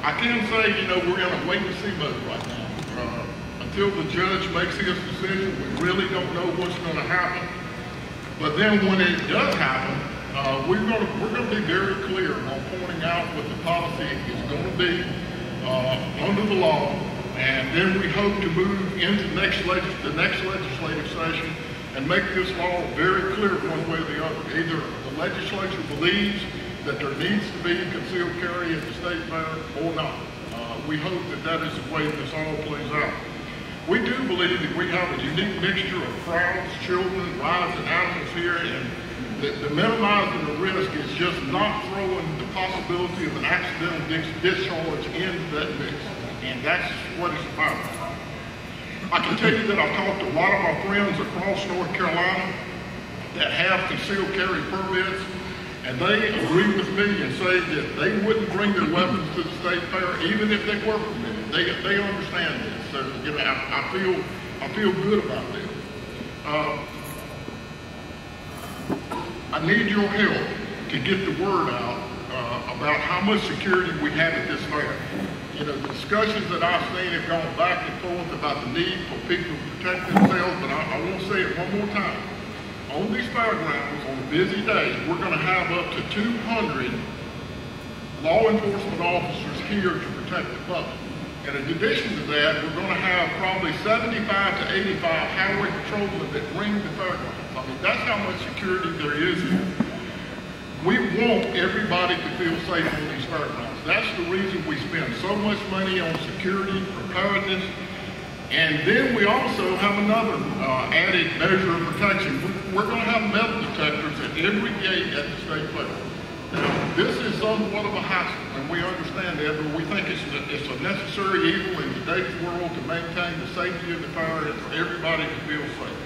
I can say, you know, we're in a wait-and-see mode right now. Until the judge makes his decision, we really don't know what's going to happen. But then when it does happen, we're going to be very clear on pointing out what the policy is going to be under the law, and then we hope to move into the next legislative session and make this law very clear one way or the other. Either the legislature believes that there needs to be concealed carry at the state fair or not. We hope that that is the way this all plays out. We do believe that we have a unique mixture of crowds, children, wives, and animals here, and the minimizing the risk is just not throwing the possibility of an accidental discharge into that mix, and that's what it's about. I can tell you that I've talked to a lot of my friends across North Carolina that have concealed carry permits, and they agree with me and say that they wouldn't bring their weapons to the state fair even if they were permitted. They understand this, so you know, I feel good about this. I need your help to get the word out about how much security we have at this fair. You know, the discussions that I've seen have gone back and forth about the need for people to protect themselves, but I want to say it one more time. On these fairgrounds, on busy days, we're going to have up to 200 law enforcement officers here to protect the public. And in addition to that, we're going to have probably 75 to 85 highway patrolmen that ring the fairgrounds. I mean, that's how much security there is here. We want everybody to feel safe on these fairgrounds. That's the reason we spend so much money on security, preparedness, and then we also have another added measure of protection. We're going to have metal detectors at every gate at the state fair. Now, this is somewhat of a hassle, and we understand that, but we think it's a necessary evil in today's world to maintain the safety of the fair and for everybody to feel safe.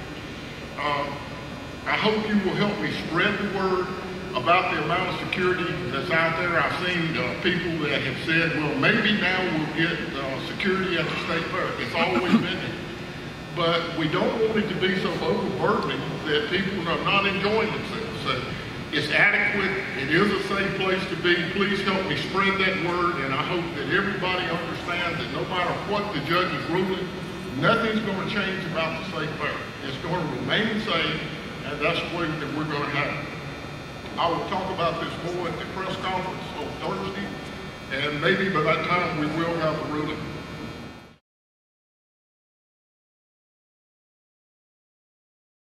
I hope you will help me spread the word about the amount of security that's out there. I've seen people that have said, well, maybe now we'll get security at the state fair. It's always been there. But we don't want it to be so overburdening that people are not enjoying themselves. So it's adequate. It is a safe place to be. Please help me spread that word, and I hope that everybody understands that no matter what the judge is ruling, nothing's going to change about the state fair. It's going to remain safe, and that's the way that we're going to have it. I will talk about this more at the press conference on Thursday, and maybe by that time we will have a ruling.